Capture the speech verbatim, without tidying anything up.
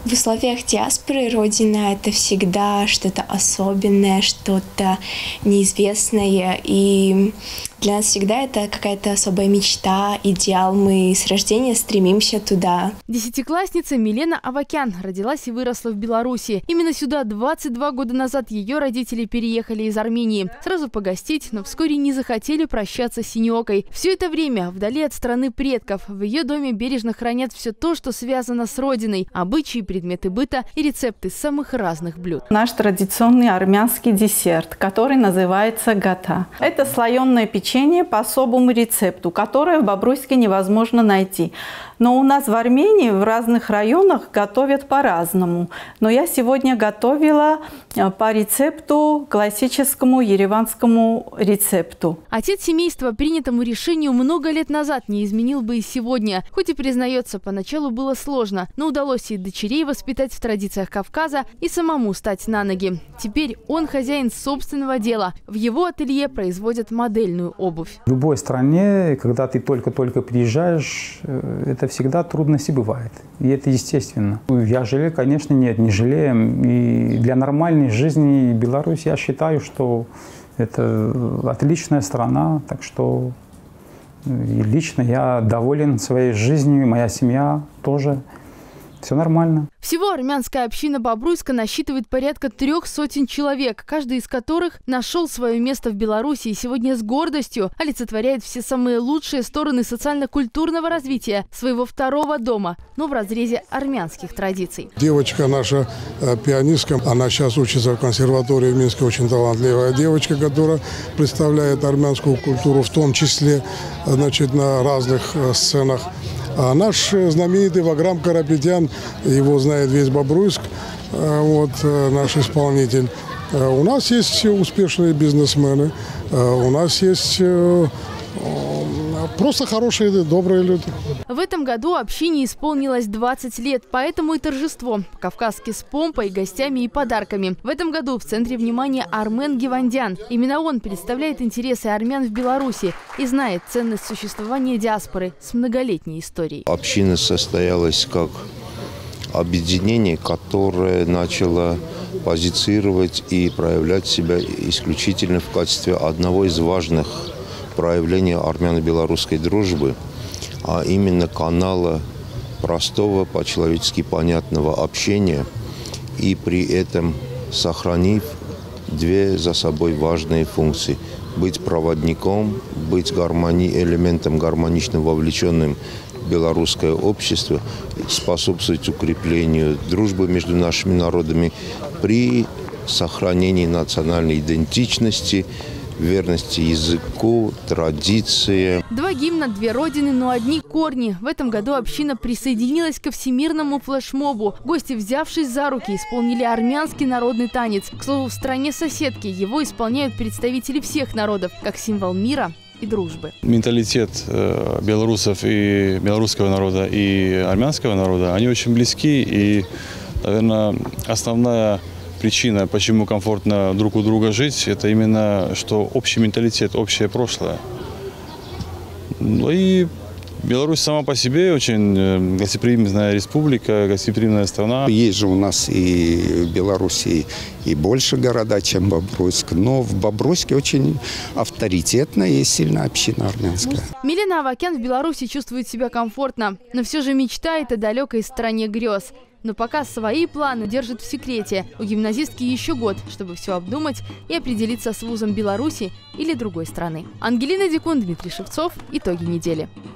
В условиях диаспоры родина – это всегда что-то особенное, что-то неизвестное. И для нас всегда это какая-то особая мечта, идеал. Мы с рождения стремимся туда. Десятиклассница Милена Авакян родилась и выросла в Беларуси. Именно сюда двадцать два года назад ее родители переехали из Армении. Сразу погостить, но вскоре не захотели прощаться с синеокой. Все это время вдали от страны предков. В ее доме бережно хранят все то, что связано с родиной. Обычаи, предметы быта и рецепты самых разных блюд. Наш традиционный армянский десерт, который называется гата. Это слоеное печенье по особому рецепту, которое в Бобруйске невозможно найти. Но у нас в Армении в разных районах готовят по-разному. Но я сегодня готовила по рецепту, классическому ереванскому рецепту. Отец семейства принятому решению много лет назад не изменил бы и сегодня. Хоть и признается, поначалу было сложно, но удалось и дочерей воспитать в традициях Кавказа и самому стать на ноги. Теперь он хозяин собственного дела. В его ателье производят модельную обувь. В любой стране, когда ты только-только приезжаешь, это всегда трудности бывает. И это естественно. Я жалею, конечно, нет, не жалеем. И для нормальной жизни Беларусь, я считаю, что это отличная страна. Так что и лично я доволен своей жизнью, моя семья тоже. Все нормально. Всего армянская община Бобруйска насчитывает порядка трех сотен человек, каждый из которых нашел свое место в Беларуси и сегодня с гордостью олицетворяет все самые лучшие стороны социально-культурного развития своего второго дома, но в разрезе армянских традиций. Девочка наша пианистка, она сейчас учится в консерватории в Минске, очень талантливая девочка, которая представляет армянскую культуру, в том числе, значит, на разных сценах. А наш знаменитый Ваграм Карапетян, его знает весь Бобруйск, вот наш исполнитель. У нас есть успешные бизнесмены, у нас есть просто хорошие, добрые люди. В этом году общине исполнилось двадцать лет, поэтому и торжество. По-кавказски с помпой, гостями и подарками. В этом году в центре внимания Армен Гевандян. Именно он представляет интересы армян в Беларуси и знает ценность существования диаспоры с многолетней историей. Община состоялась как объединение, которое начало позиционировать и проявлять себя исключительно в качестве одного из важных проявления армяно-белорусской дружбы, а именно канала простого, по-человечески понятного общения, и при этом сохранив две за собой важные функции – быть проводником, быть гармони... элементом гармонично вовлеченным в белорусское общество, способствовать укреплению дружбы между нашими народами при сохранении национальной идентичности, верности языку, традиции. Два гимна, две родины, но одни корни. В этом году община присоединилась ко всемирному флешмобу. Гости, взявшись за руки, исполнили армянский народный танец. К слову, в стране соседки его исполняют представители всех народов, как символ мира и дружбы. Менталитет э, белорусов и белорусского народа и армянского народа, они очень близки. И, наверное, основная причина, почему комфортно друг у друга жить, это именно, что общий менталитет, общее прошлое. Ну и Беларусь сама по себе очень гостеприимная республика, гостеприимная страна. Есть же у нас и в Беларуси и больше города, чем Бобруйск, но в Бобруйске очень авторитетная и сильная община армянская. Милена Авакян в Беларуси чувствует себя комфортно, но все же мечтает о далекой стране грез. Но пока свои планы держит в секрете. У гимназистки еще год, чтобы все обдумать и определиться с вузом Беларуси или другой страны. Ангелина Дикун, Дмитрий Шевцов. Итоги недели.